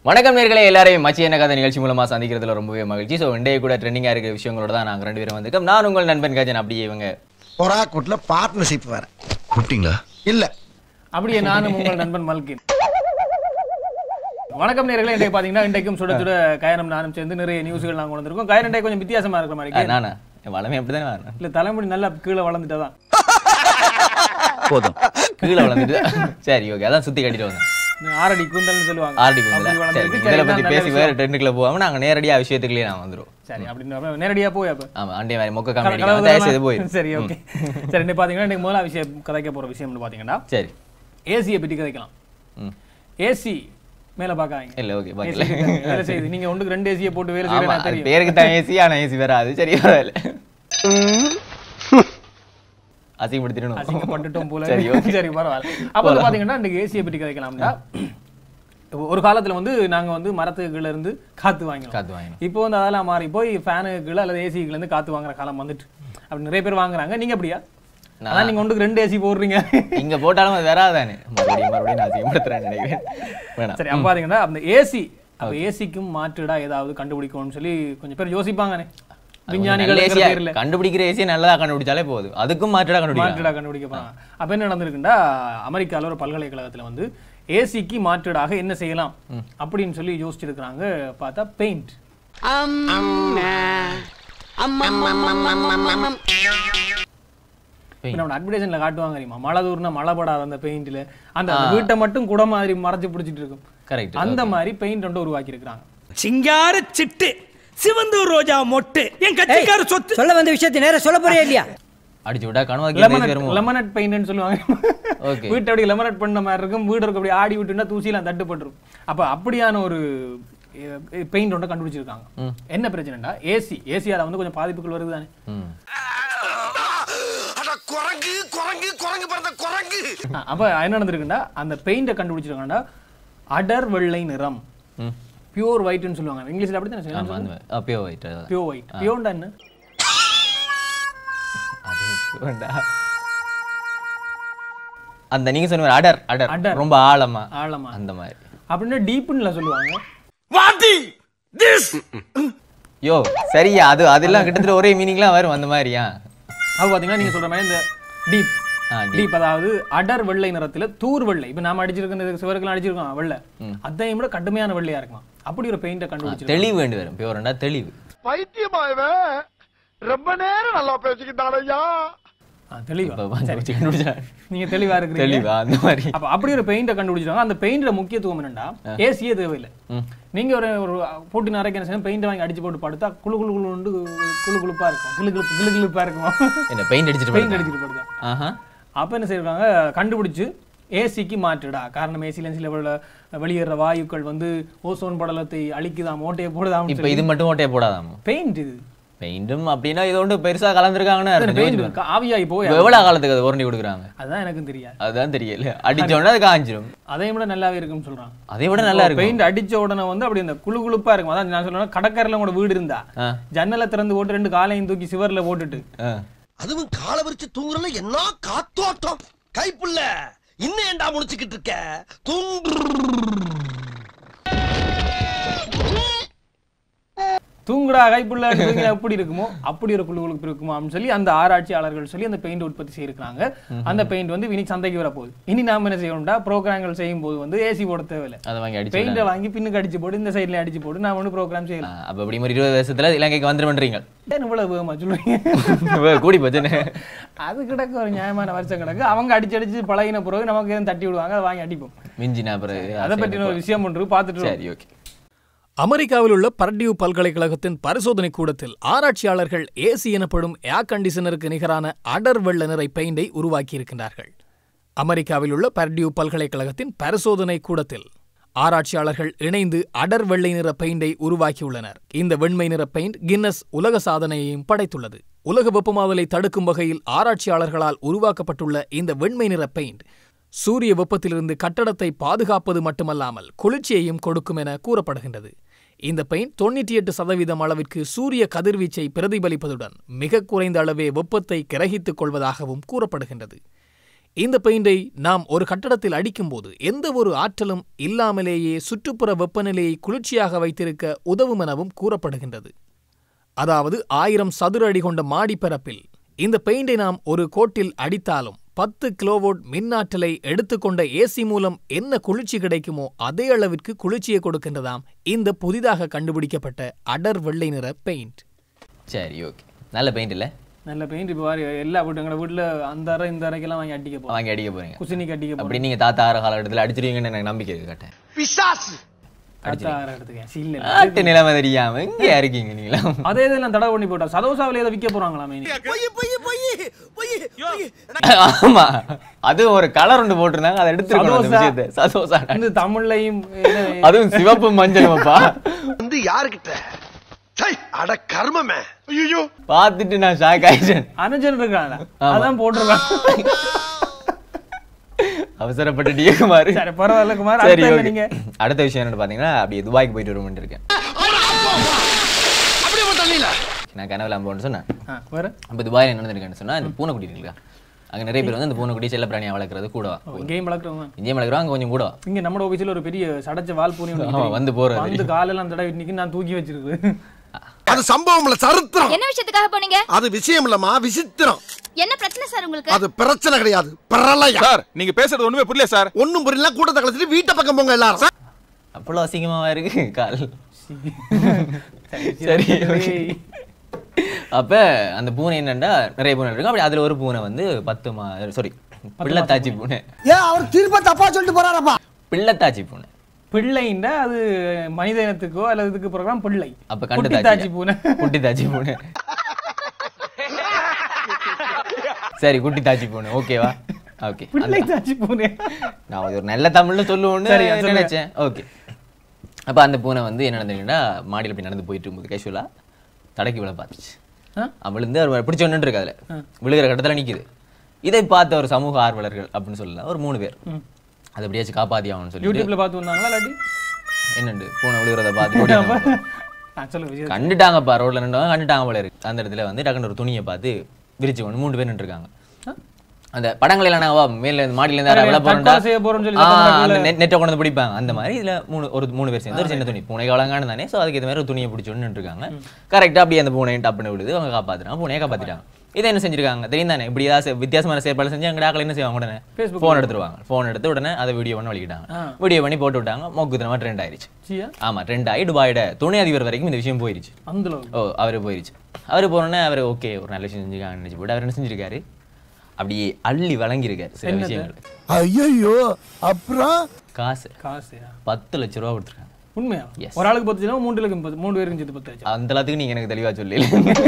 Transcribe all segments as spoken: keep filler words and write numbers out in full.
வணக்கம் நேயர்களே, எல்லாரையும் மச்சி என்ன கதை நிகழ்ச்சி மூலமா சந்திக்கிறதுல ரொம்பவே மகிழ்ச்சி. ஸோ இன்றைய கூட ட்ரெண்டிங்காக இருக்கிற விஷயங்களோட தான் நாங்கள் ரெண்டு பேரும் வந்திருக்கோம். நான் உங்கள் நண்பன் காஜன். அப்படியே இவங்க பொறா கூட்டில் பார்ட்னர்ஷிப் வேற கூப்பிட்டீங்களா? இல்லை, அப்படியே நானும் உங்கள் நண்பன் மல்கின். வணக்கம் நேயர்களே, இன்றைக்கு பார்த்தீங்கன்னா இன்றைக்கும் சுட சுட கயனம் நானும் சேர்ந்து நிறைய நியூஸ்கள் நாங்கள் வந்திருக்கோம். கயன் இன்றைக்கு கொஞ்சம் வித்தியாசமா இருக்கிற மாதிரி. நானா வளமே அப்படி தானே இல்லை, தலைமுடி நல்லா கீழே வளர்ந்துட்டதான் போதும், கீழே வளர்ந்துட்டு சரி ஓகே, அதான் சுற்றி கட்டிட்டு வந்தேன். ஆரடி கூந்தல்னு சொல்லுவாங்க. ஆரடி கூந்தல் இதில் பற்றி பேசி வேறு ட்ரெண்டுக்குள்ள போகாமல் நாங்கள் நேரடியாக விஷயத்துக்குள்ளே நான் வந்துடுவோம். சரி, அப்படின்னு நேரடியாக போய் அப்போ ஆமாம் அண்டே மாதிரி மொக்க காமெடி போய் சரி ஓகே. சரி, இன்னைக்கு பார்த்தீங்கன்னா இன்றைக்கு முதல்ல விஷயம் கதைக்க போகிற விஷயம்னு பார்த்தீங்கன்னா சரி ஏசியை பற்றி கதைக்கலாம். ஏசி மேலே பார்க்காங்க இல்லை ஓகே வேலை செய்யுது. நீங்கள் ஒன்றுக்கு ரெண்டு ஏசியை போட்டு வேலை செய்யறேன் தெரியும். பேருக்கு தான் ஏசி, ஆனால் ஏசி வராது. சரி வேலை அசிங்கப்படுத்திடணும், அசிங்கப்பட்டுட்டோம் போல. சரி சரி பரவாயில்ல. அப்போ பார்த்தீங்கன்னா இன்றைக்கு ஏசியை பற்றி கதைக்கலாம்னா, ஒரு காலத்தில் வந்து நாங்கள் வந்து மரத்துக்கு கீழே இருந்து காற்று வாங்கினோம். காற்று வாங்கினோம் இப்போ வந்து அதெல்லாம் மாறி போய் ஃபேனுக்கு கீழே அல்லது ஏசிக்குலேருந்து காற்று வாங்குற காலம் வந்துட்டு அப்படி நிறைய பேர் வாங்குறாங்க. நீங்கள் அப்படியா? அதான் நீங்கள் ஒன்றுக்கு ரெண்டு ஏசி போடுறீங்க. இங்கே போட்டாலும் அது வராதானே, மறுபடியும் மறுபடியும் நான் அசிங்கப்படுத்துறேன் நினைக்கிறேன். சரி, அப்போ பார்த்தீங்கன்னா அந்த ஏசி அப்போ ஏசிக்கும் மாற்றுடா ஏதாவது கண்டுபிடிக்கணும்னு சொல்லி கொஞ்சம் பேர் யோசிப்பாங்கண்ணே. விஞ்ஞானிகள் கண்டுபிடிக்கிற ஏசியை நல்லதா கண்டுபிடிச்சாலே போதும், அதுக்கும் மாற்றடா மாற்றடா கண்டுபிடிக்க போறாங்க. அப்ப என்ன நடந்திருக்குன்னா, அமெரிக்காவில் ஒரு பல்கலைக்கழகத்துல வந்து ஏசிக்கு மாற்றடாக என்ன செய்யலாம் அப்படின்னு சொல்லி யோசிச்சிருக்கிறாங்க. பார்த்தா பெயிண்ட். அட்வர்டைஸ்மெண்ட்ல காட்டுவாங்க தெரியுமா, மழை தூர்னா மழை படாத அந்த பெயிண்ட்ல அந்த வீட்டை மட்டும் கூட மாதிரி மறைச்சு பிடிச்சிட்டு இருக்கும். கரெக்ட், அந்த மாதிரி பெயிண்ட் ஒன்று உருவாக்கி இருக்கிறாங்க. சிங்கார சிட்டு சிவந்தூர் ரோஜா மொட்டு என் கட்சிக்கார சொத்து. சொல்ல வந்த விஷயத்தை நேரா சொல்ல போறியா இல்லையா? அடிச்சு விட்டா கனவாக்கி லெமனட் பெயிண்ட்னு சொல்லுவாங்க. வீட்டை அப்படி லெமனட் பண்ண மாதிரி இருக்கும், வீடு இருக்க அப்படி ஆடி விட்டுனா தூசிலாம் தட்டுப்பட்டுரும். அப்ப அப்படியான ஒரு பெயிண்ட் ஒன்றை கண்டுபிடிச்சிருக்காங்க. என்ன பிரச்சனைனா, ஏசி ஏசியால வந்து கொஞ்சம் பாதிப்புகள் வருது தானே. அப்ப என்ன நடந்திருக்குன்னா, அந்த பெயிண்டை கண்டுபிடிச்சிருக்காங்கன்னா அடர் வெள்ளை நிறம், பியூர் ஒயிட்னு சொல்லுவாங்க. இங்கிலீஷ்ல அப்படி தானே சொல்லுவாங்க. Pure white. Pure white. பியூர்னா என்ன? அந்த நீங்க சொன்ன அடர் அடர் அடர் ரொம்ப ஆழமா ஆழமா அந்த மாதிரி. அப்படின்னா டீப்னு சொல்லுவாங்க. வாட் திஸ் யோ சரியா, அது அதெல்லாம் கிட்டத்தட்ட ஒரே மீனிங்லாம் வரும் அந்த மாதிரியா. அப்ப பாத்தீங்கன்னா நீங்க சொல்ற மாதிரி இந்த டீப் டீப் அதாவது அடர் வெள்ளை நிறத்துல தூர் வெள்ளை. இப்ப நாம அடிச்சிருக்க சிவருக்கெல்லாம் அடிச்சிருக்கோம் வெள்ளை, அதையும் விட கடுமையான வெள்ளையா இருக்குமா. அப்படி ஒரு பெயிண்ட கண்டுபிடிச்சு தெளிவு வேண்டி வரும். பியூர்னா தெளிவு. பைத்தியமாயவே ரொம்ப நேரம் நல்லா பேசிக்கிட்டாரையா. நீங்க தெளிவா இருக்கிறீங்க. அப்படி ஒரு பெயிண்ட கண்டுபிடிச்சாங்க. அந்த பெயிண்ட முக்கியத்துவம் என்னன்னா, ஏசியே தேவையில்லை. நீங்க ஒரு ஒரு போட்டி நிறைய என்ன பெயிண்ட் வாங்கி அடிச்சு போட்டு படுத்தா குழு குழு குழு குழு குழுப்பா இருக்கும், கிளு கிளு கிளு கிளுப்பா இருக்குமா. பெயிண்ட் அடிச்சுட்டு பெயிண்ட் அடிச்சுட்டு படுத்தா. அப்ப என்ன செய்வாங்க, கண்டுபிடிச்சு ஏசிக்கு மாற்றுடா. காரணம் ஏசில சில வெளியேற வாயுக்கள் வந்து ஓசோன் படலத்தை அழிக்குதாம், ஓட்டையை போடுதாம். இப்ப இது மட்டும் ஓட்டையை போடாதாம் பெயிண்ட். இது பெயிண்டும் அப்படின்னா இது ஒன்று பெருசா கலந்துருக்காங்கன்னா ஆவியாகி போய் எவ்வளவு காலத்துக்கு அதை உரண்டி கொடுக்குறாங்க அதுதான் எனக்கு தெரியாது. அதுதான் தெரியல. அடிச்சோடனே அது காஞ்சிடும். அதை விட நல்லாவே இருக்குன்னு சொல்றாங்க. அதை விட நல்லா இருக்கும். பெயிண்ட் அடிச்ச உடனே வந்து அப்படி இந்த குழு குழுப்பா இருக்கும். அதான் நான் சொல்றேன், கடற்கரையில கூட வீடு இருந்தா ஜன்னலை திறந்து போட்டு ரெண்டு காலையும் தூக்கி சிவர்ல போட்டுட்டு அதுவும் காலை விரிச்சு தூங்குறல என்ன காத்தோட்டம். கைப்புள்ள இன்னும் ஏண்டா முடிச்சுக்கிட்டு இருக்க தூங்கு தூங்குடா கைப்புள்ள எப்படி இருக்குமோ அப்படி ஒரு குழு குழுப்பு இருக்குமோ அப்படின்னு சொல்லி அந்த ஆராய்ச்சியாளர்கள் சொல்லி அந்த பெயிண்ட் உற்பத்தி செய்யிருக்காங்க. அந்த பெயிண்ட் வந்து இனி சந்தைக்கு வர போகுது. இனி நாம என்ன செய்யணும்டா, ப்ரோக்ராம்கள் செய்யும் போது வந்து ஏசி போட தேவையில்லை, பெயிண்டை வாங்கி பின்னுக்கு அடிச்சு போட்டு இந்த சைட்ல அடிச்சு போட்டு நாம வந்து ப்ரோக்ராம் செய்யலாம். அப்ப அப்படி ஒரு இருபது வருஷத்துல இலங்கைக்கு வந்துருமன்றீங்க. இவ்வளவு வேகமா சொல்றீங்க? கூடி போச்சு. அது கிடக்கு ஒரு நியாயமான வருஷம் கிடக்கு. அவங்க அடிச்சு அடிச்சு பழகின பிறகு நமக்கு எதுவும் தட்டி விடுவாங்க, அதை வாங்கி அடிப்போம். மிஞ்சினா பிறகு அதை பற்றி ஒரு விஷயம் ஒன்று பார்த்துட்டு. சரி ஓகே. அமெரிக்காவில் உள்ள பர்டியூ பல்கலைக்கழகத்தின் பரிசோதனை கூடத்தில் ஆராய்ச்சியாளர்கள் ஏசி எனப்படும் ஏர் கண்டிஷனருக்கு நிகரான அடர் வெள்ள நிற பெயிண்டை உருவாக்கியிருக்கின்றார்கள். அமெரிக்காவில் உள்ள பர்டியூ பல்கலைக்கழகத்தின் பரிசோதனை கூடத்தில் ஆராய்ச்சியாளர்கள் இணைந்து அடர் வெள்ளை நிற பெயிண்டை உருவாக்கியுள்ளனர். இந்த வெண்மை நிற பெயிண்ட் கின்னஸ் உலக சாதனையையும் படைத்துள்ளது. உலக வெப்பமாதலை தடுக்கும் வகையில் ஆராய்ச்சியாளர்களால் உருவாக்கப்பட்டுள்ள இந்த வெண்மை நிற பெயிண்ட் சூரிய வெப்பத்திலிருந்து கட்டடத்தை பாதுகாப்பது மட்டுமல்லாமல் குளிர்ச்சியையும் கொடுக்கும் என கூறப்படுகின்றது. இந்த பெயிண்ட் தொண்ணூற்றி எட்டு சதவீதம் அளவிற்கு சூரிய கதிர்வீச்சை பிரதிபலிப்பதுடன் மிக குறைந்த அளவே வெப்பத்தை கிரகித்துக் கொள்வதாகவும் கூறப்படுகின்றது. இந்த பெயிண்டை நாம் ஒரு கட்டடத்தில் அடிக்கும்போது எந்த ஒரு ஆற்றலும் இல்லாமலேயே சுற்றுப்புற வெப்பநிலையை குளிர்ச்சியாக வைத்திருக்க உதவும் எனவும் கூறப்படுகின்றது. அதாவது ஆயிரம் சதுர அடி கொண்ட மாடிப்பரப்பில் இந்த பெயிண்டை நாம் ஒரு கோட்டில் அடித்தாலும் பத்து கிலோவோல்ட் மின்னாற்றலை எடுத்துக்கொண்ட ஏசி மூலம் என்ன குளிர்ச்சி கிடைக்குமோ அதே அளவிற்கு குளிர்ச்சியை கொடுக்கின்றதாம் இந்த புதிதாக கண்டுபிடிக்கப்பட்ட அடர் வெள்ளை நிற பெயிண்ட். சரி, ஓகே. நல்ல பெயிண்ட் இல்ல? நல்ல பெயிண்ட். இப்போ எல்லா வீட்டு எங்களோட வீட்டில் அந்த அறை இந்த அறைக்கெல்லாம் வாங்கி அடிக்க போகிறோம். வாங்கி அடிக்க போறீங்க? குசினிக்கு அடிக்க போகிறோம். அப்படி நீங்க தாத்தா ஆற காலகட்டத்தில் அடிச்சிருவீங்கன்னு எனக்கு நம்பிக்கை இருக்கு. கேட்டேன் நிலைமை தெரியாம இங்க இருக்கீங்க நீங்களா? அதே இதெல்லாம் தடவை பண்ணி போட்டா சதோசாவில ஏதோ விற்க போறாங்களாமே. ஆமா, அது ஒரு கலர் ஒன்று போட்டிருந்தாங்க, அதை எடுத்துருக்கோம். சதோசா தமிழ்லையும் அதுவும் சிவப்பு மஞ்சளுமாப்பா வந்து யாருக்கிட்ட அட கர்மமே. ஐயோ பாத்துட்டு நான் ஷாக் ஆயிட்டேன். அனுஜன் இருக்காங்க, அதான் போட்டிருக்காங்க. அவசரப்பட்டு டிஏ குமார். சரி, பரவாயில்ல குமார். சரி, நீங்க அடுத்த விஷயம் என்னன்னு பாத்தீங்கன்னா, அப்படியே துபாய்க்கு போயிட்டு வருவோம்னு இருக்கேன். நான் கனவுல போன்னு சொன்னேன். அப்ப துபாயில என்ன நடந்திருக்கேன்னு சொன்னா, இந்த பூனைக்குட்டி இருக்குல்ல, அங்க நிறைய பேர் வந்து இந்த பூனைக்குட்டி செல்ல பிராணியா வளர்க்கறது கூடவா. இங்கேயும் வளர்க்குறவங்க இங்கேயும் வளர்க்குறோம், அங்க கொஞ்சம் கூடவா. இங்க நம்ம ஆபீஸ்ல ஒரு பெரிய சடச்ச வால் பூனை வந்து போறது, வந்து காலெல்லாம் தடவை இன்னைக்கு நான் தூக்கி வச்சிருக்கேன். அது சம்பவம் இல்ல, சரித்திரம். என்ன விஷயத்துக்காக போனீங்க? அது விஷயம் இல்லமா, விசித்திரம். என்ன பிரச்சனை சார் உங்களுக்கு? அது பிரச்சனை கிடையாது, பிரளயம். சார், நீங்க பேசுறது ஒண்ணுமே புரியல சார். ஒண்ணும் புரியல, கூட்டத்தை கலச்சிட்டு வீட்டை பக்கம் போங்க எல்லாரும். அவ்வளவு அசிங்கமாவா இருக்கு கால். சரி, அப்ப அந்த பூனை என்னன்னா நிறைய பூனை இருக்கு. அப்படி அதுல ஒரு பூனை வந்து பத்து மா சாரி பிள்ளைத்தாச்சி பூனை. ஏன் அவர் திரும்ப தப்பா சொல்லிட்டு போறாரப்பா? பிள்ளைத்தாச்சி பூனை. பிள்ளைன்னா அது மனித இனத்துக்கோ அல்லது இதுக்கு ப்ரோக்ராம் பிள்ளை. அப்ப கண்டுதாச்சி பூனை, குட்டி தாச்சி பூனை. சரி, குட்டி தாச்சி பூனை ஓகேவா? ஓகே, பிள்ளை தாச்சி பூனை நான் ஒரு நல்ல தமிழ்ல சொல்லுவோன்னு நினைச்சேன். ஓகே, அப்ப அந்த பூனை வந்து என்ன நடந்ததுன்னா, மாடியில் அப்படி நடந்து போயிட்டு இருக்கும்போது கேஷுவலா தடக்கி விழ பார்த்துச்சு. விழுந்து அவர் பிடிச்ச ஒன்று இருக்கு, அதுல விழுகிற கட்டத்துல நிக்குது. இதை பார்த்த ஒரு சமூக ஆர்வலர்கள் அப்படின்னு சொல்லலாம், ஒரு மூணு பேர் அதை எப்படியாச்சும் காப்பாத்தி ஆகணும்னு சொல்லி யூடியூப்ல பார்த்து வந்தாங்களா இல்லாட்டி என்னண்டு பூனை விழுகிறத பார்த்து கண்டுட்டாங்கப்பா. ரோட்ல நின்றவங்க கண்டுட்டாங்க போல இருக்கு. அந்த இடத்துல வந்து டக்குன்னு ஒரு துணியை பார்த்து விரிச்சு கொண்டு மூணு பேர் நின்றுருக்காங்க. அந்த படங்கள் எல்லாம் மேல மாடியில இருந்து நெட்டை கொண்டு பிடிப்பாங்க, அந்த மாதிரி இதுல மூணு ஒரு மூணு பேர் சேர்ந்து ஒரு சின்ன துணி, பூனை காலங்கானு தானே, சோ அதுக்கு ஏற்ற மாதிரி ஒரு துணியை பிடிச்சோன்னு இருக்காங்க. கரெக்டா அப்படியே அந்த பூனையை டப்புன்னு விடுது, அவங்க காப்பாத்துறாங்க, பூனையை காப்பாத்திட்டாங்க. இதை என்ன செஞ்சிருக்காங்க தெரியும் தானே, இப்படி ஏதாவது வித்தியாசமான செயற்பாடு செஞ்சு அங்கே ஆக்கள் என்ன செய்வாங்க, உடனே போன் எடுத்துருவாங்க. போன் எடுத்து உடனே அதை வீடியோ பண்ணி வலிக்கிட்டாங்க. வீடியோ பண்ணி போட்டு விட்டாங்க. மொக்குத்தனமா ட்ரெண்ட் ஆயிடுச்சு. ஆமா, ட்ரெண்ட் ஆகி துபாயோட துணை அதிபர் வரைக்கும் இந்த விஷயம் போயிருச்சு. ஓ, அவரு போயிருச்சு. அவரு போனோடனே அவர் ஓகே ஒரு நல்ல விஷயம் செஞ்சுக்காங்க நினைச்சு போட்டு அவர் என்ன செஞ்சிருக்காரு, அப்படியே அள்ளி வழங்கியிருக்காரு சில விஷயங்கள். ஐயோ, அப்புறம் காசு காசு பத்து லட்சம் ரூபா கொடுத்துருக்காங்க. உண்மையா? ஒரு ஆளுக்கு பத்து லட்சம், மூணு லட்சம் மூணு பேருக்கு சேர்த்து பத்து லட்சம். அந்த எல்லாத்துக்கு நீங்க எனக்கு தெளிவா சொல்லி.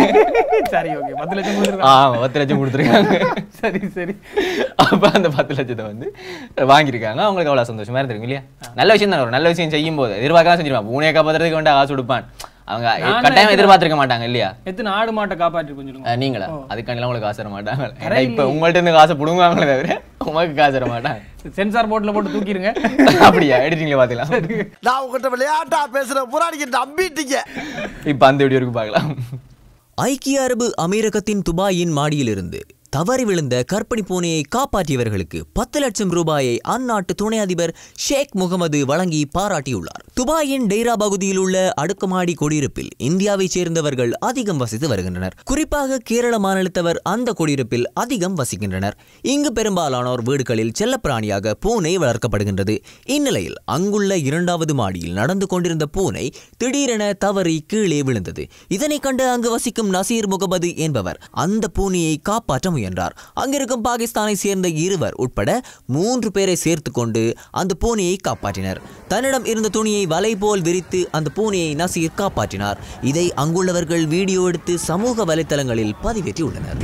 சரி, ஓகே, பத்து லட்சம் கொடுத்துருக்காங்க. ஆமா, பத்து லட்சம் கொடுத்துருக்காங்க. சரி சரி. அப்ப அந்த பத்து லட்சத்தை வந்து வாங்கியிருக்காங்க. அவங்களுக்கு அவ்வளவு சந்தோஷமா இருந்திருக்கும் இல்லையா? நல்ல விஷயம் தானே. ஒரு நல்ல விஷயம் செய்யும் போது எதிர்பார்க்கலாம் செஞ்சிருப்பான். பூனையை காப்பாத்துறதுக்கு வேண்டாம் காசு கொடுப்பான். அவங்க கட்டாயம் எதிர்பார்த்திருக்க மாட்டாங்க இல்லையா? எத்தனை ஆடு மாட்டை காப்பாற்றி கொஞ்சம் நீங்களா? அதுக்காண்டி உங்களுக்கு காசு தர மாட்டாங்க. இப்ப உங்கள்ட்ட இருந்து காசு புடுங்குவாங்களே தவிர உங்களுக்கு காசு தர மாட்டாங்க. சென்சார் போர்ட்ல போட்டு தூக்கிடுங்க. அப்படியா? எடிட்டிங்ல பாத்தீங்களா? நான் உங்ககிட்ட விளையாட்டா பேசுற புராணிக்கு நம்பிட்டீங்க. இப்ப அந்த வீடியோக்கு பார்க்கலாம். ஐக்கிய அரபு அமீரகத்தின் துபாயின் மாடியிலிருந்து தவறி விழுந்த கற்பனை பூனையை காப்பாற்றியவர்களுக்கு பத்து லட்சம் ரூபாயை அந்நாட்டு துணை அதிபர் ஷேக் முகமது வழங்கி பாராட்டியுள்ளார். துபாயின் டெய்ரா பகுதியில் உள்ள அடுக்குமாடி குடியிருப்பில் இந்தியாவைச் சேர்ந்தவர்கள் அதிகம் வசித்து வருகின்றனர். குறிப்பாக கேரள மாநிலத்தவர் அந்த குடியிருப்பில் அதிகம் வசிக்கின்றனர். இங்கு பெரும்பாலானோர் வீடுகளில் செல்லப்பிராணியாக பூனை வளர்க்கப்படுகின்றது. இந்நிலையில் அங்குள்ள இரண்டாவது மாடியில் நடந்து கொண்டிருந்த பூனை திடீரென தவறி கீழே விழுந்தது. இதனை கண்டு அங்கு வசிக்கும் நசீர் முகமது என்பவர் அந்த பூனையை காப்பாற்ற முயன்றார். அங்கிருக்கும் பாகிஸ்தானை சேர்ந்த இருவர் உட்பட மூன்று பேரை சேர்த்து கொண்டு அந்த பூனையை காப்பாற்றினர். தன்னிடம் இருந்த துணியை வலை போல் விரித்து அந்த பூனையை நசீர் காப்பாற்றினார். இதை அங்குள்ளவர்கள் வீடியோ எடுத்து சமூக வலைத்தளங்களில் பதிவேற்றியுள்ளனர்.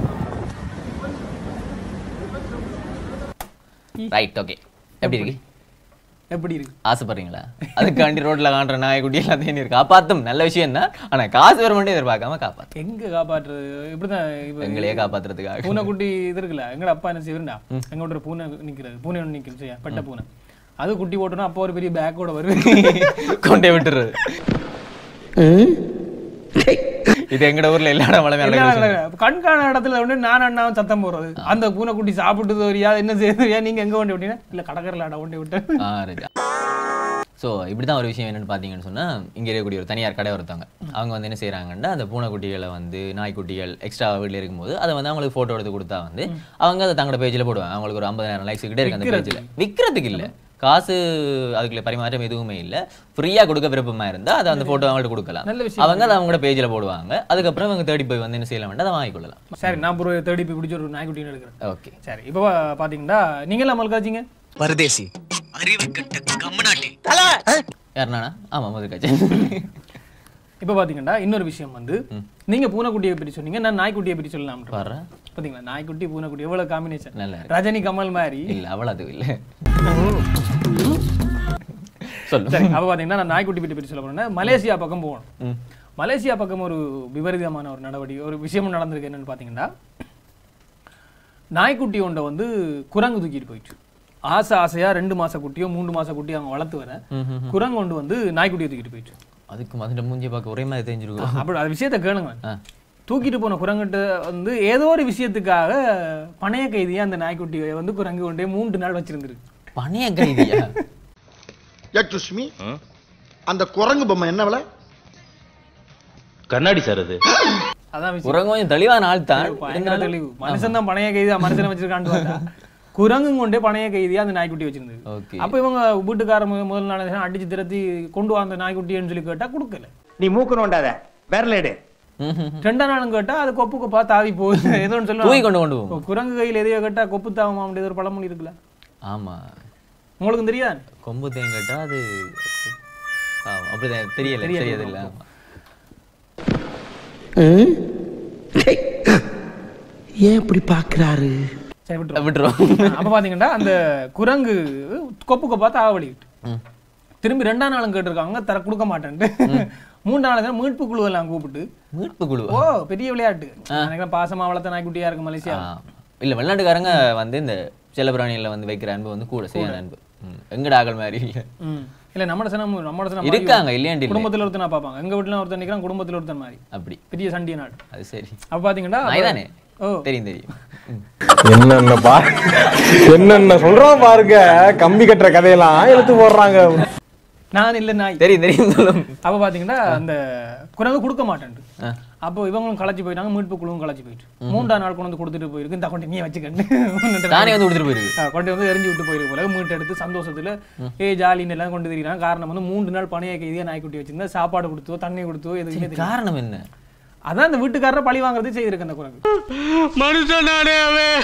Right, okay. எப்படி இருக்கு? எப்படி இருக்கு? ஆசைப்படுறீங்களா? அதுக்காண்டி ரோட்ல காண்ற நாய்க்குட்டி எல்லாத்தையும் இருக்கு காப்பாத்தும், நல்ல விஷயம் தான். ஆனா காசு வர மட்டும் எதிர்பார்க்காம காப்பாத்து. எங்க காப்பாற்றுறது? இப்படிதான் எங்களையே காப்பாத்துறதுக்காக. பூனைக்குட்டி இது இருக்குல்ல, எங்க அப்பா என்ன செய்வா, எங்கோட ஒரு பூனை நிக்கிறது, பூனை ஒன்று நிக்கிறது, பட்ட பூனை, அது குட்டி போட்டோம்னா அப்போ ஒரு பெரிய பேக்கோட வருது, கொண்டே விட்டுறது. இது எங்கட ஊர்ல எல்லா இடம் கண்காண இடத்துல வந்து நான் அண்ணாவும் சத்தம் போடுறது அந்த பூனைக்குட்டி சாப்பிட்டு வரியா என்ன செய்யறியா நீங்க எங்க கொண்டு விட்டீங்கன்னா இல்ல கடற்கரையில அட கொண்டு விட்டேன். ஸோ இப்படி தான் ஒரு விஷயம் என்னென்னு பார்த்தீங்கன்னு சொன்னால் இங்கே இருக்கக்கூடிய ஒரு தனியார் கடை ஒருத்தவங்க அவங்க வந்து என்ன செய்கிறாங்கன்னா அந்த பூனைக்குட்டிகளை வந்து நாய்க்குட்டிகள் எக்ஸ்ட்ரா வீட்டில் இருக்கும்போது அதை வந்து அவங்களுக்கு ஃபோட்டோ எடுத்து கொடுத்தா வந்து அவங்க அதை தங்களோட பேஜில் போடுவாங்க. அவங்களுக்கு ஒரு ஐம்பதாயிரம் லைக்ஸ் கிட்டே இருக்கு அந்த பேஜில். விற்கிறதுக்கு இல்லை, காசு அதுக்குள்ள பரிமாற்றம் எதுவுமே இல்லை. ஃப்ரீயாக கொடுக்க விருப்பமாக இருந்தால் அதை அந்த ஃபோட்டோ அவங்கள்ட்ட கொடுக்கலாம். அவங்க அதை அவங்களோட பேஜில் போடுவாங்க. அதுக்கப்புறம் அவங்க தேடி போய் வந்து என்ன செய்யலாம் வேண்டாம் அதை வாங்கிக்கொள்ளலாம். சரி, நான் ஒரு தேடி போய் பிடிச்ச ஒரு நாய்க்குட்டின்னு எடுக்கிறேன். ஓகே சரி, இப்போ பார்த்தீங்கன்னா நீங்கள் நம்மளுக்காச்சிங்க பரதேசி அறிவு கட்ட கம்மநாட்டி யாருனாண்ணா? ஆமாம் முதல் காட்சி. இப்போ பார்த்தீங்கன்னா இன்னொரு விஷயம் வந்து நீங்கள் பூனைக்குட்டியை பற்றி சொன்னீங்க, நான் நாய்க்குட்டியை பற்றி சொல்லலாம். வர்றேன் பார்த்தீங்களா, நாய்க்குட்டி பூனைக்குட்டி எவ்வளோ காம்பினேஷன். நல்லா ரஜினி கமல் மாதிரி இல்லை, அவ்வளோ அது இல்லை. சொல்லு. சரி, அப்போ பார்த்தீங்கன்னா நான் நாய்க்குட்டி பற்றி பற்றி சொல்ல போனேன்னா மலேசியா பக்கம் போகணும். மலேசியா பக்கம் ஒரு விபரீதமான ஒரு நடவடிக்கை ஒரு விஷயமும் நடந்திருக்கு. என்னென்னு பார்த்தீங்கன்னா நாய்க்குட்டி ஒன்றை வந்து குரங்கு தூக்கிட்டு போயிடுச்சு. ஆசை ஆசையா ரெண்டு மாச குட்டியோ மூன்று மாச குட்டியோ அவங்க வளர்த்து வர குரங்கு கொண்டு வந்து நாய்க்குட்டியை தூக்கிட்டு போயிடுச்சு. அதுக்கு மாதிரி மூஞ்சி பார்க்க ஒரே மாதிரி தெரிஞ்சிருக்கும். அப்படி அது விஷயத்த கேளுங்க. தூக்கிட்டு போன குரங்கிட்ட வந்து ஏதோ ஒரு விஷயத்துக்காக பணைய கைதியா அந்த நாய்க்குட்டியை வந்து குரங்கு கொண்டே மூன்று நாள் வச்சிருந்துருக்கு. பணைய கைதியா? யக்ஷ்மி, அந்த குரங்கு பொம்மை என்ன விலை? கண்ணாடி சார் அது. அதான் குரங்கு கொஞ்சம் தெளிவான ஆள் தான். தெளிவு மனுஷன் தான் பணைய கைதியா மனுஷனை வச்சிருக்கான்னு பார்த்தா குரங்கும் கொண்டே பணைய கைதியா அந்த நாய்க்குட்டி வச்சிருந்தது. அப்ப இவங்க வீட்டுக்கார முதல் நாள் அடிச்சு திரத்தி கொண்டு வா அந்த நாய்க்குட்டின்னு சொல்லி கேட்டா கொடுக்கல. நீ மூக்கு நோண்டாத விரலேடு. ரெண்டாம் நாளும் கேட்டா அது கொப்பு கொப்பா தாவி போகுது ஏதோ சொல்லி கொண்டு கொண்டு குரங்கு கையில் எதையோ கேட்டா கொப்பு தாவமா அப்படி ஒரு பழமொழி இருக்குல்ல. ஆமா, உங்களுக்கு தெரியாது. கொம்பு தேன் கேட்டா அது அப்படிதான் தெரியல தெரியாது இல்ல. ஏன் இப்படி பாக்குறாரு? அப்ப பாத்தீங்கன்னா அந்த குரங்கு கொப்பு கொப்பா தாவலிட்டு திரும்பி ரெண்டாம் நாளும் கேட்டிருக்காங்க, தர கொடுக்க மாட்டேன்ட்டு. மூன்றாம் நாள் மீட்பு குழு எல்லாம் கூப்பிட்டு மீட்பு குழு ஓ பெரிய விளையாட்டு. பாசமா வளர்த்த நாய்க்குட்டியா இருக்கு மலேசியா. இல்ல வெளிநாட்டுக்காரங்க வந்து இந்த செல்லப்பிராணியில வந்து வைக்கிற அன்பு வந்து கூட செய்ய அன்பு எங்கட ஆகல் மாதிரி இல்ல. இல்ல நம்ம சனம் நம்ம சனம் இருக்காங்க இல்லையாண்டி குடும்பத்துல ஒருத்தனா பாப்பாங்க. எங்க வீட்டுல ஒருத்தன் நிக்கிறான், குடும்பத்துல ஒருத்தன் மாதிரி அப்படி பெரிய சண்டிய நாடு. அது சரி. அப்ப பாத்தீங்கன்னா நாய்தானே? ஓ தெரியும் தெரியும். என்னென்ன பா என்னென்ன சொல்றான் பாருங்க. கம்பி கட்டுற கதையெல்லாம் எடுத்து போடுறாங்க. நான் இல்ல நாய் தெரியும் தெரியும் சொல்லும். அப்ப பாத்தீங்கன்னா அந்த குரங்கு கொடுக்க மாட்டேன். அப்போ இவங்களும் களைச்சு போயிட்டாங்க, மீட்பு குழுவும் களைச்சு போயிட்டு மூன்றாம் நாள் கொண்டு வந்து கொடுத்துட்டு போயிருக்கு. இந்த கொண்டு நீ வச்சுக்கண்டு தானே வந்து கொடுத்துட்டு போயிருக்கு. கொண்டு வந்து எரிஞ்சு விட்டு போயிருக்கு போல. மீட்டு எடுத்து சந்தோஷத்துல ஏ ஜாலின்னு எல்லாம் கொண்டு தெரியுறாங்க. காரணம் வந்து மூன்று நாள் பணைய கைதியா நாய்க்குட்டி வச்சிருந்தா சாப்பாடு கொடுத்தோ தண்ணி கொடுத்தோ எதுவுமே காரணம் என்ன? அதான் அந்த வீட்டுக்காரரை பழி வாங்குறது செய்திருக்கு அந்த குரங்கு. மனுஷனானே அவன்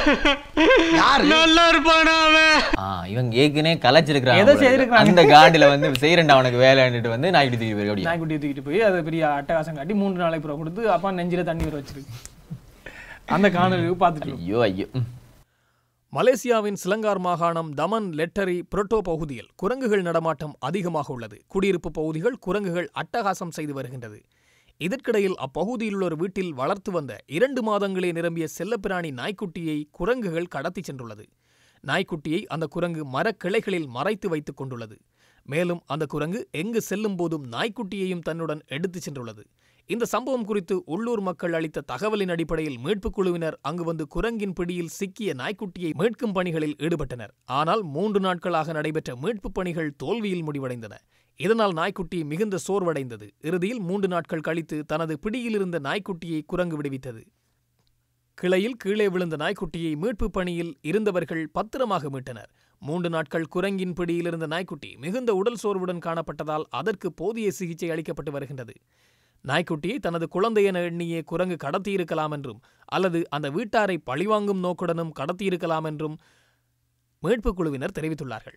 நல்லா இருப்பானா அவன். இவங்க ஏற்கனவே கலைச்சிருக்கிறாங்க. அந்த காண்டில வந்து செய்யறேன்டா அவனுக்கு வேலைன்னுட்டு வந்து நாய்க்குட்டி தூக்கிட்டு போய் நாய்க்குட்டி தூக்கிட்டு போய் அதை பெரிய அட்டகாசம் காட்டி மூன்று நாளைக்கு புறம் கொடுத்து அப்பா நெஞ்சில தண்ணி வர வச்சிருக்கு. அந்த காணொலி பார்த்துட்டு ஐயோ ஐயோ. மலேசியாவின் சிலங்கார் மாகாணம் தமன் லெட்டரி புரோட்டோ பகுதியில் குரங்குகள் நடமாட்டம் அதிகமாக உள்ளது. குடியிருப்பு பகுதிகள் குரங்குகள் அட்டகாசம் செய்து வருகின்றது. இதற்கிடையில் அப்பகுதியில் உள்ள ஒரு வீட்டில் வளர்த்து வந்த இரண்டு மாதங்களே நிரம்பிய செல்லப்பிராணி நாய்க்குட்டியை குரங்குகள் கடத்தி சென்றுள்ளது. நாய்க்குட்டியை அந்த குரங்கு மரக்கிளைகளில் மறைத்து வைத்துக் கொண்டுள்ளது. மேலும் அந்த குரங்கு எங்கு செல்லும் போதும் நாய்க்குட்டியையும் தன்னுடன் எடுத்துச் சென்றுள்ளது. இந்த சம்பவம் குறித்து உள்ளூர் மக்கள் அளித்த தகவலின் அடிப்படையில் மீட்புக் குழுவினர் அங்கு வந்து குரங்கின் பிடியில் சிக்கிய நாய்க்குட்டியை மீட்கும் பணிகளில் ஈடுபட்டனர். ஆனால் மூன்று நாட்களாக நடைபெற்ற மீட்புப் பணிகள் தோல்வியில் முடிவடைந்தன. இதனால் நாய்க்குட்டி மிகுந்த சோர்வடைந்தது. இறுதியில் மூன்று நாட்கள் கழித்து தனது பிடியில் இருந்த நாய்க்குட்டியை குரங்கு விடுவித்தது. கிளையில் கீழே விழுந்த நாய்க்குட்டியை மீட்பு பணியில் இருந்தவர்கள் பத்திரமாக மீட்டனர். மூன்று நாட்கள் குரங்கின் பிடியில் இருந்த நாய்க்குட்டி மிகுந்த உடல் சோர்வுடன் காணப்பட்டதால் அதற்கு போதிய சிகிச்சை அளிக்கப்பட்டு வருகின்றது. நாய்க்குட்டியை தனது குழந்தை என எண்ணியே குரங்கு கடத்தியிருக்கலாம் என்றும் அல்லது அந்த வீட்டாரை பழிவாங்கும் நோக்குடனும் கடத்தியிருக்கலாம் என்றும் மீட்புக் குழுவினர் தெரிவித்துள்ளார்கள்.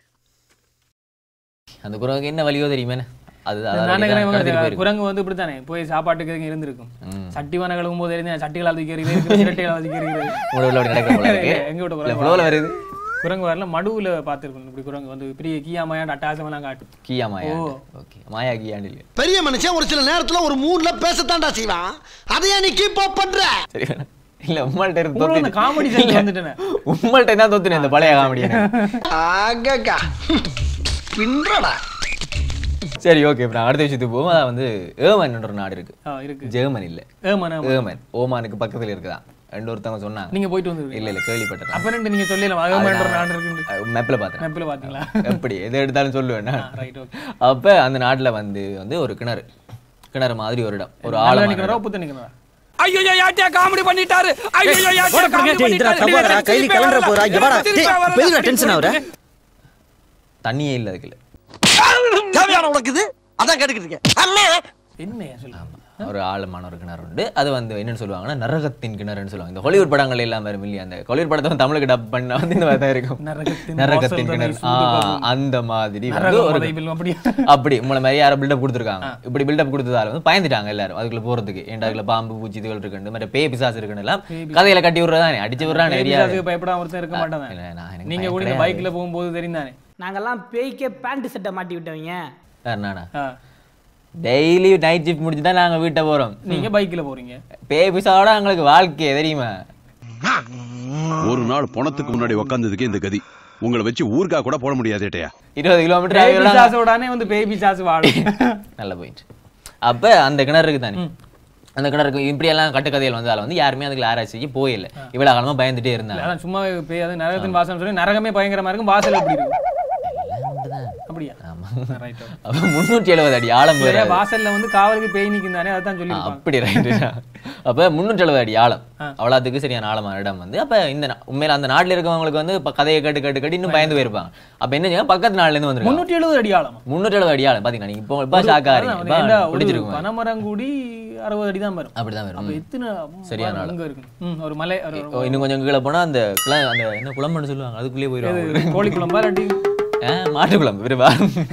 அந்த குரங்கு என்ன வலியோ தெரியுமே. குரங்கு வந்து இப்படித்தானே போய் சாப்பாட்டுக்கு இருந்திருக்கும். சட்டி வன கழுவும் போது சட்டிகளால் வருது. குரங்கு வரல மடுவுல பாத்துருக்கணும். இப்படி குரங்கு வந்து பெரிய கியா மாயாண்டு அட்டாசம் எல்லாம் காட்டும். கியா மாயா ஓகே மாயா கியாண்டு இல்ல. பெரிய மனுஷன் ஒரு சில நேரத்துல ஒரு மூட்ல பேசத்தாண்டா செய்வான். அதையா நீ கீப் அப் பண்ற? சரி இல்ல உம்மல்ட்ட இருந்து தோத்து இந்த காமெடி செஞ்சு வந்துட்டேன். உம்மல்ட்ட தான் தோத்துனே இந்த பழைய காமெடி. ஆககா பின்றடா. சரி ஓகே அப்புறம் அடுத்த விஷயத்துக்கு போவோம். அதான் வந்து ஏமன் என்ற ஒரு நாடு இருக்கு. இருக்கு. ஜெர்மன் இல்ல, ஏமன். ஏமன் ஓமானுக்கு பக்கத்துல இருக்குதான். ரெண்டு ஒருத்தவங்க சொன்னாங்க. நீங்க போயிட்டு வந்து இல்ல இல்ல கேள்விப்பட்டேன். அப்ப ரெண்டு நீங்க சொல்லல ஏமன் என்ற நாடு இருக்கு. மேப்ல பார்த்தேன். மேப்ல பாத்தீங்களா? எப்படி எதை எடுத்தாலும் சொல்லுவேன். Right okay. அப்ப அந்த நாட்டுல வந்து வந்து ஒரு கிணறு கிணறு மாதிரி ஒரு இடம், ஒரு ஆழமான கிணறா உப்பு தண்ணி கிணறா? ஐயோ யாட்டியா காமெடி பண்ணிட்டாரு. ஐயோ யாட்டியா காமெடி பண்ணிட்டாரு. கைலி கலண்டற போறா. இங்க வாடா. பெரிய டென்ஷன் ஆவற. தண்ணியே இல்ல அதுக்குள்ள. தேவையான உனக்கு இது அதான் கேட்டுக்கிட்டு இருக்கேன். அண்ணே என்னையா சொல்லுங்க. ஒரு ஆழமான ஒரு கிணறு உண்டு. அது வந்து என்னன்னு சொல்லுவாங்கன்னா நரகத்தின் கிணறுன்னு சொல்லுவாங்க. இந்த ஹாலிவுட் படங்கள் எல்லாம் வரும் இல்லையா, அந்த ஹாலிவுட் படத்தை வந்து தமிழுக்கு டப் பண்ணா வந்து இந்த மாதிரி தான் இருக்கும். நரகத்தின் கிணறு அந்த மாதிரி வந்து ஒரு அப்படி உங்களை மாதிரி யாரும் பில்டப் கொடுத்துருக்காங்க. இப்படி பில்டப் கொடுத்ததால வந்து பயந்துட்டாங்க எல்லாரும் அதுக்குள்ள போறதுக்கு. ஏன்டா அதுக்குள்ள பாம்பு பூச்சி இதுகள் இருக்கு, மற்ற பேய் பிசாசு இருக்குன்னு எல்லாம் கதையில கட்டி விடுறதானே, அடிச்சு விடுறானே. பயப்படாம ஒருத்தர் இருக்க மாட்டாங்க. நீங்க கூட பைக்ல போகும்போது தெரிந்தானே நாங்கெல்லாம் பேய்க்கே பேண்ட் சட்டை மாட்டி விட்டவங்க. நானா டெய்லி நைட் ஷிஃப்ட் முடிச்சு தான் நாங்க வீட்டை போறோம். நீங்க பைக்ல போறீங்க. பேய் பிசாவோட எங்களுக்கு வாழ்க்கை தெரியுமா? ஒரு நாள் பணத்துக்கு முன்னாடி உட்கார்ந்ததுக்கு இந்த கதி. உங்களை வச்சு ஊர்கா கூட போட முடியாது. இருபது கிலோமீட்டர் வந்து பேய் பிசாசு வாழும். நல்ல போயிட்டு. அப்ப அந்த கிணறு இருக்கு தானே, அந்த கிணறுக்கு இப்படி எல்லாம் கட்டுக்கதைகள் வந்து அதில் வந்து யாருமே அதுக்கு ஆராய்ச்சிக்கு போயில்லை. இவ்வளவு காலமா பயந்துட்டே இருந்தாங்க. சும்மா பேய் அது நரகத்தின் வாசல் சொல்லி நரகமே பயங்கரமா இருக்கும். வாசல் எப்படி இருக்கு? அப்படியா? ஆமா ரைட். அப்ப முன்னூற்றி எழுபது அடி ஆழம். வாசல்ல வந்து காவலுக்கு பேய் நிக்கும் தானே, அதான் சொல்லி அப்படி ரைட். அப்ப முன்னூற்றி எழுபது அடி ஆழம் அவ்வளவுக்கு சரியான ஆழமான இடம் வந்து. அப்ப இந்த உண்மையில அந்த நாட்டுல இருக்கவங்களுக்கு வந்து கதையை கேட்டு கேட்டு கேட்டு இன்னும் பயந்து போயிருப்பாங்க. அப்ப என்ன செய்ய பக்கத்து நாள்ல இருந்து வந்து முன்னூற்றி எழுபது அடி ஆழம். முன்னூற்றி எழுபது அடி ஆழம் பாத்தீங்கன்னா நீங்க இப்போ ஷாக்காரீங்க. பனமரங்குடி அறுபது அடி தான் வரும். அப்படிதான் வரும். எத்தனை சரியான அங்க இருக்கு ஒரு மலை. இன்னும் கொஞ்சம் கீழே போனா அந்த அந்த என்ன குளம்னு சொல்லுவாங்க, அதுக்குள்ளேயே போயிருவாங்க. கோழி குளம்பா இல்லாட்டி மாட்டு குளம் விரும்பா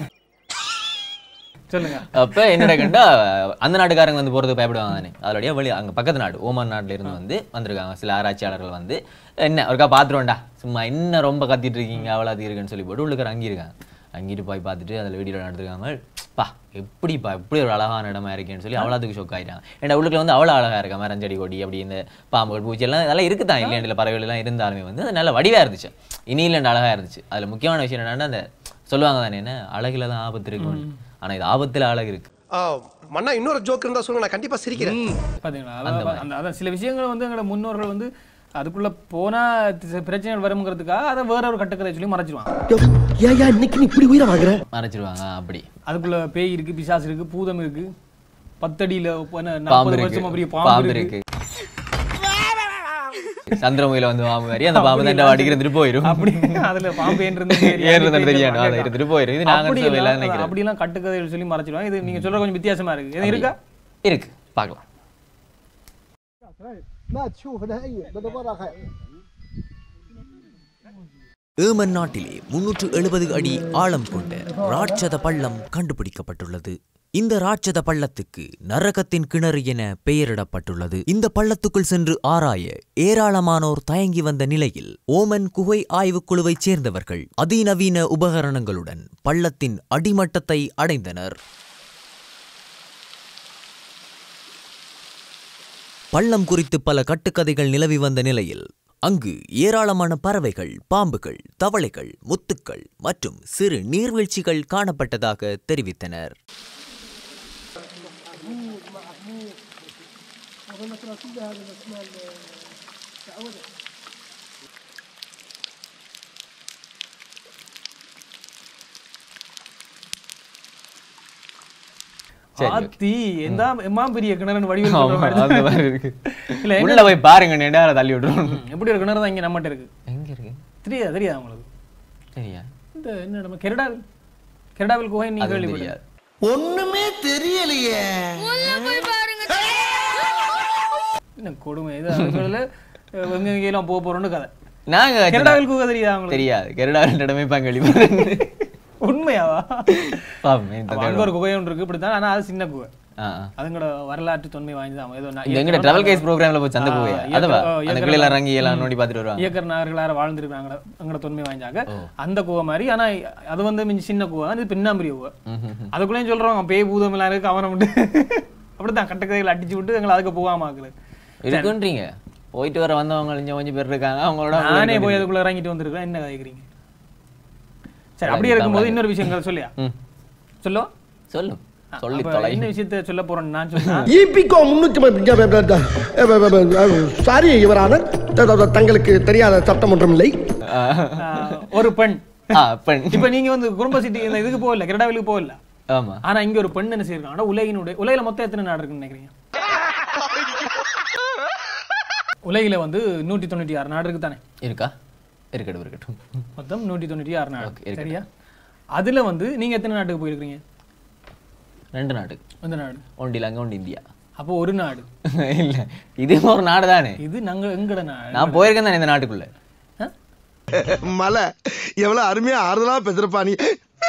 சொல்லுங்க. அப்ப என்னடா கண்டா அந்த நாட்டுக்காரங்க வந்து போறது பயப்படுவாங்க தானே. அதோடய வழி அங்க பக்கத்து நாடு ஓமான் நாட்டுல இருந்து வந்து வந்திருக்காங்க சில ஆராய்ச்சியாளர்கள் வந்து. என்ன ஒருக்கா பாத்துருவோம்டா, சும்மா என்ன ரொம்ப கத்திட்டு இருக்கீங்க அவ்வளவு இருக்குன்னு சொல்லி போட்டு உள்ளுக்கு அங்கிருக்காங்க. அங்கிட்டு போய் பார்த்துட்டு அதில் வீடியோ நடத்துருக்காங்க. பா எப்படிப்பா எப்படி ஒரு அழகான இடமா இருக்கேன்னு சொல்லி அவ்வளோத்துக்கு ஷோக் ஆகிட்டாங்க. ஏன்னா உள்ளுக்குள்ள வந்து அவ்வளோ அழகா இருக்கா, மரஞ்செடி கொடி அப்படி இந்த பாம்புகள் பூச்சி எல்லாம் அதெல்லாம் இருக்குதான் இல்லையா, பறவைகள் எல்லாம் இருந்தாலுமே வந்து அது நல்ல வடிவாக இருந்துச்சு. இனி இல்லைண்டு அழகா இருந்துச்சு. அதில் முக்கியமான விஷயம் என்னன்னா அந்த சொல்லுவாங்க தானே, என்ன அழகுல தான் ஆபத்து இருக்கு, ஆனா இது ஆபத்துல அழகு இருக்கு. மண்ணா இன்னொரு ஜோக் இருந்தா சொல்லுங்க, நான் கண்டிப்பா சிரிக்கிறேன். பாத்தீங்களா அதான் சில விஷயங்கள் வந்து எங்களோட முன்னோர்கள் வந்து அதுக்குள்ள போனா பிரச்சனைகள் வருங்கிறதுக்காக அதை வேற ஒரு கட்டுக்கதை சொல்லி மறைச்சிருவாங்க. இன்னைக்கு இப்படி உயிரை வாங்குற மறைச்சிருவாங்க. அப்படி அதுக்குள்ள பேய் இருக்கு, பிசாசு இருக்கு, பூதம் இருக்கு, பத்தடியில பாம்பு இருக்கு, பாம்பு இருக்கு, சந்திரமுகில வந்து பாம்பு மாதிரி அந்த பாம்பு தான் அடிக்கிற திருப்பி போயிடும். அப்படி அதுல பாம்பு ஏறுறது தெரியாது, அதை எடுத்துட்டு போயிடும். இது நாங்க நினைக்கிறோம். அப்படி எல்லாம் கட்டுக்கதைகள் சொல்லி மறைச்சிருவாங்க. இது நீங்க சொல்ற கொஞ்சம் வித்தியாசமா இருக்கு. இது இருக்கா? இருக்கு, பார்க்கலாம். ஏமன் நாட்டிலே முன்னூற்று எழுபது அடி ஆழம் கொண்ட ராட்சத பள்ளம் கண்டுபிடிக்கப்பட்டுள்ளது. இந்த ராட்சத பள்ளத்துக்கு நரகத்தின் கிணறு என பெயரிடப்பட்டுள்ளது. இந்த பள்ளத்துக்குள் சென்று ஆராய ஏராளமானோர் தயங்கி வந்த நிலையில் ஓமன் குகை ஆய்வுக்குழுவைச் சேர்ந்தவர்கள் அதிநவீன உபகரணங்களுடன் பள்ளத்தின் அடிமட்டத்தை அடைந்தனர். பள்ளம் குறித்து பல கட்டுக்கதைகள் நிலவி வந்த நிலையில் அங்கு ஏராளமான பறவைகள், பாம்புகள், தவளைகள், முத்துக்கள் மற்றும் சிறு நீர்வீழ்ச்சிகள் காணப்பட்டதாக தெரிவித்தனர். பெரிய கிணறு வடிவில் உள்ள போய் பாருங்க, நேரா தள்ளி விட்டுரும். எப்படி ஒரு கிணறு தான் இங்க நம்மகிட்ட இருக்கு. எங்க இருக்கு தெரியாது? தெரியாது உங்களுக்கு? சரியா இந்த என்ன நம்ம கெரடாவில் கெரடாவில் குகை நீங்க கேள்விப்பட்டீங்க? ஒண்ணுமே தெரியலையே. என்ன கொடுமை இது. அதுல எங்க எல்லாம் போக போறோம்னு கதை. நாங்க கெரடாவில் குகை தெரியாது உங்களுக்கு? தெரியாது. கெரடாவில் இடமே பங்களிப்பு. உண்மையாவா? அங்க ஒரு குகை ஒன்று இருக்கு இப்படித்தான். ஆனா அது சின்ன குகை. அதுங்களோட வரலாற்று தொன்மை வாய்ந்ததான். ஏதோ எங்க டிராவல் கேஸ் ப்ரோகிராம்ல போய் அந்த குகை அதுவா அந்த கிளையில இறங்கி எல்லாம் நோண்டி பார்த்துட்டு வருவாங்க. இயக்கர் நார்களார வாழ்ந்துருக்காங்க அங்கட தொன்மை வாய்ந்தாங்க அந்த குகை மாதிரி. ஆனா அது வந்து மிஞ்சி சின்ன குகை, இது பின்னாம்பரிய குகை. அதுக்குள்ளேயும் சொல்றாங்க பேய் பூதம் எல்லாம் இருக்கு அவனை விட்டு அப்படித்தான் கட்டக்கதைகளை அடிச்சு விட்டு எங்களை அதுக்கு போகாம ஆக்குறது இருக்குன்றீங்க. போயிட்டு வர வந்தவங்க கொஞ்சம் கொஞ்சம் பேர் இருக்காங்க. அவங்களோட நானே போய் அதுக்குள்ள இறங்கிட்டு வந்திருக்கேன். என்ன கேக்குறீங்க? சரி, அப்படியே இருக்கும்போது இன்னொரு விஷயங்கள் சொல்லியா சொல்லுவோம். சொல்லு சொல்லி தொலை என்ன விஷயத்தை சொல்ல போறேன் நான் சொல்றேன். ஈபிகோ முன்னூத்தி சாரி யுவரான தங்களுக்கு தெரியாத சட்டம் ஒன்றும் இல்லை. ஒரு பெண் பெண் இப்ப நீங்க வந்து குடும்ப சிட்டி இந்த இதுக்கு போகல கனடாவிலுக்கு போகல. ஆமா. ஆனா இங்க ஒரு பெண் என்ன செய்யறாங்க உலகினுடைய உலகில மொத்தம் எத்தனை நாடு இருக்குன்னு நினைக்கிறீங்க? உலகில வந்து நூற்றி தொண்ணூற்றி ஆறு நாடு இருக்கு தானே? இருக்கா? இருக்கட்டும் இருக்கட்டும். மொத்தம் நூற்றி தொண்ணூற்றி ஆறு நாடு சரியா? அதுல வந்து நீங்க எத்தனை நாட்டுக்கு போயிருக்கீங்க? ரெண்டு நாடு. எந்த நாடு? ஒன்று இலங்கை ஒன்று இந்தியா. அப்போ ஒரு நாடு இல்ல இது ஒரு நாடு தானே. இது நாங்க எங்கட நாடு. நான் போயிருக்கேன் தானே இந்த நாட்டுக்குள்ள. மலை எவ்வளவு அருமையா ஆறுதலா பேசுறப்பா நீ.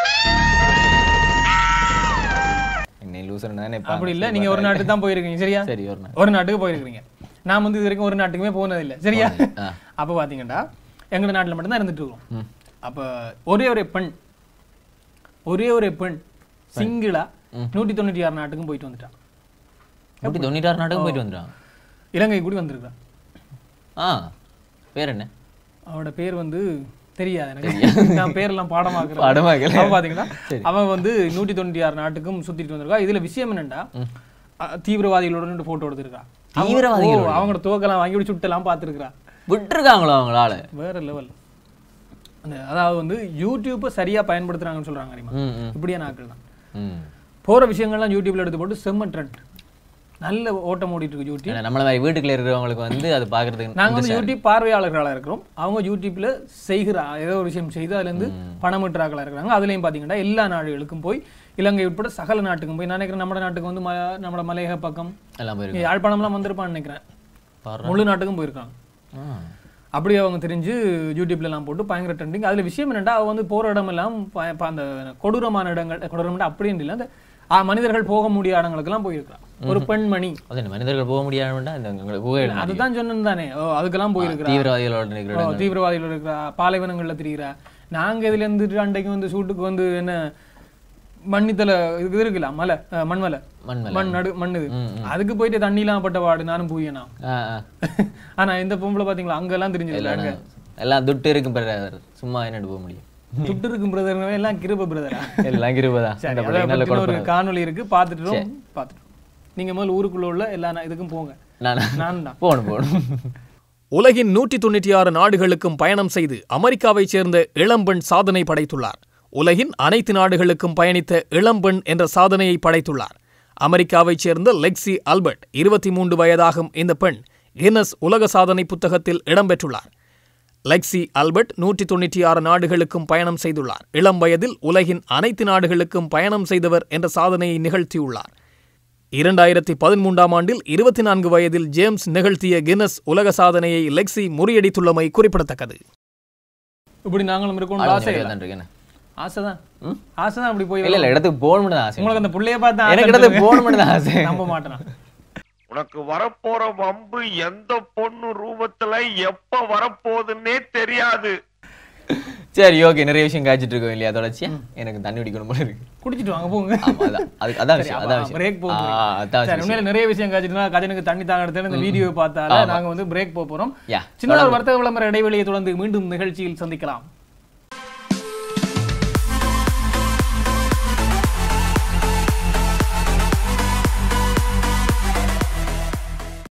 அப்படி இல்ல நீங்க ஒரு நாட்டுக்கு தான் போயிருக்கீங்க சரியா? சரி ஒரு நாடு ஒரு நாட்டுக்கு போயிருக்கீங்க. நான் வந்து இது வரைக்கும் ஒரு நாட்டுக்குமே போனது இல்லை சரியா? அப்ப பாத்தீங்கன்னா எங்கட நாட்டுல மட்டும் தான் இருந்துட்டு இருக்கோம். அப்ப ஒரே ஒரு பெண் ஒரே ஒரு பெண் சிங்கிளா நூற்றி தொண்ணூற்றி ஆறு நாட்டுக்கும் போயிட்டு வந்துட்டான். நூற்றி தொண்ணூற்றி ஆறு நாட்டுக்கும் போயிட்டு வந்துட்டான். இலங்கை கூட வந்திருக்கான். ஆ பேர் என்ன? அவனோட பேர் வந்து தெரியாது எனக்கு. நான் பேரெல்லாம் பாடமாக்குறேன். பாடமாக்கல. அவன் பாத்தீங்கன்னா அவன் வந்து நூற்றி தொண்ணூற்றி ஆறு நாட்டுக்கும் சுத்திட்டு வந்திருக்கான். இதுல விஷயம் என்னன்னா தீவிரவாதிகளோட போட்டோ எடுத்திருக்கான். தீவிரவாதிகள் அவங்களோட துவக்கலாம் வாங்கி சுட்டெல்லாம் பார்த்துருக்கான். விட்டுருக்காங்களோ அவங்களால வேற லெவல். அதாவது வந்து யூடியூப்பை சரியா பயன்படுத்துறாங்கன்னு சொல்றாங்க. இப்படியே நாட்கள் தான் போற விஷயங்கள்லாம் யூடியூப்ல எடுத்து போட்டு செம்ம ட்ரெண்ட் நல்ல ஓட்டம் ஓடிட்டு இருக்கு யூடியூப். நம்மள மாதிரி வீட்டுக்குள்ள இருக்கிறவங்களுக்கு வந்து அது பாக்குறதுக்கு நாங்க வந்து யூடியூப் பார்வையாளர்களாக இருக்கிறோம். அவங்க யூடியூப்ல செய்கிற ஏதோ ஒரு விஷயம் செய்து அதுல இருந்து பணமிட்டுறாக்களாக இருக்கிறாங்க. அதுலயும் பாத்தீங்கன்னா எல்லா நாடுகளுக்கும் போய் இலங்கை உட்பட சகல நாட்டுக்கும் போய் நான் நினைக்கிறேன் நம்ம நாட்டுக்கு வந்து நம்ம மலையக பக்கம் எல்லாம் போயிருக்கு. யாழ்ப்பாணம்லாம் வந்திருப்பான்னு நினைக்கிறேன். முழு நாட்டுக்கும் போயிருக்காங்க. அப்படி அவங்க தெரிஞ்சு யூடியூப்ல எல்லாம் போட்டு பயங்கர ட்ரெண்டிங். அதுல விஷயம் என்னன்னா அவ வந்து போற இடம் எல்லாம் அந்த கொடூரமான இடங்கள் கொடூரம் அப்படின்னு இல்லை அந்த மனிதர்கள் போக முடியாத இடங்களுக்கு எல்லாம் போயிருக்கான். ஒரு பெண்மணி மனிதர்கள் போக முடியாத அதுதான் சொன்னேன் தானே. அதுக்கெல்லாம் போயிருக்கிறா. தீவிரவாதிகளோட தீவிரவாதிகளோட இருக்கிறா. பாலைவனங்கள்ல திரிகிறா. நாங்க இதுல இருந்து அன்றைக்கு வந்து சூட்டுக்கு வந்து என்ன மண்ணித்தலை இது இருக்குல்ல மலை மண்மலை மண் நடு மண்ணுது அதுக்கு போயிட்டு தண்ணிலாம் பட்ட வாடு நானும் போயேனா. ஆனா இந்த பொம்பளை பாத்தீங்களா அங்கெல்லாம் தெரிஞ்சது எல்லாம் துட்டு இருக்கும் பிரதர். சும்மா என்னட்டு போக முடியும். துட்டு இருக்கும் பிரதர் எல்லாம் கிருப பிரதரா எல்லாம் கிருபதான். ஒரு காணொலி இருக்கு பாத்துட்டு பாத்துட்டு நீங்க முதல்ல ஊருக்குள்ள உள்ள எல்லா இதுக்கும் போங்க. நான் தான் போகணும் போகணும். உலகின் நூற்றி தொண்ணூற்றி ஆறு நாடுகளுக்கும் பயணம் செய்து அமெரிக்காவைச் சேர்ந்த இளம்பெண் சாதனை படைத்துள்ளார். உலகின் அனைத்து நாடுகளுக்கும் பயணித்த இளம்பெண் என்ற சாதனையை படைத்துள்ளார். அமெரிக்காவைச் சேர்ந்த லெக்ஸி ஆல்பர்ட் இருபத்தி மூன்று வயதாகும் இந்த பெண் கின்னஸ் உலக சாதனை புத்தகத்தில் இடம்பெற்றுள்ளார். லெக்ஸி ஆல்பர்ட் நூற்றி தொண்ணூற்றி ஆறு நாடுகளுக்கும் பயணம் செய்துள்ளார். இளம் வயதில் உலகின் அனைத்து நாடுகளுக்கும் பயணம் செய்தவர் என்ற சாதனையை நிகழ்த்தியுள்ளார். இரண்டாயிரத்தி பதிமூன்றாம் ஆண்டில் இருபத்தி நான்கு வயதில் ஜேம்ஸ் நிகழ்த்திய கின்னஸ் உலக சாதனையை லெக்ஸி முறியடித்துள்ளமை குறிப்பிடத்தக்கது. இப்படி நாங்களும் இருக்கணும் ஆசைதான் ஆசைதான் அப்படி போய் இல்ல இடத்துக்கு போகணும்னு ஆசை. உங்களுக்கு அந்த புள்ளைய பார்த்தா எனக்கு இடத்துக்கு போகணும்னு ஆசை. நம்ப மாட்டேன். உனக்கு வரப்போற வம்பு எந்த பொண்ணு ரூபத்துல எப்ப வரப்போகுதுன்னே தெரியாது. சரி ஓகே நிறைய விஷயம் காய்ச்சிட்டு இருக்கோம் இல்லையா? தொடர்ச்சியா எனக்கு தண்ணி குடிக்கணும் போல இருக்கு. குடிச்சிட்டு வாங்க போங்க. அதான் விஷயம் அதான் விஷயம் பிரேக் போறோம். உண்மையில நிறைய விஷயம் காய்ச்சிட்டுனா கஜனுக்கு தண்ணி தாங்க எடுத்து இந்த வீடியோ பார்த்தால நாங்க வந்து பிரேக் போக போறோம். சின்ன ஒரு வர்த்தக விளம்பர இடைவெளியை தொடர்ந்து மீண்டும் நிகழ்ச்சியில் சந்திக்கலாம்.